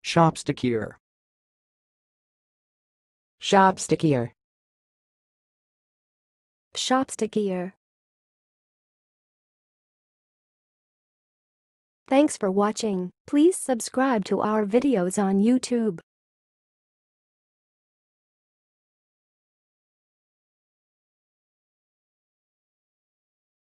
schaapsteker, schaapsteker, schaapsteker. Thanks for watching. Please subscribe to our videos on YouTube.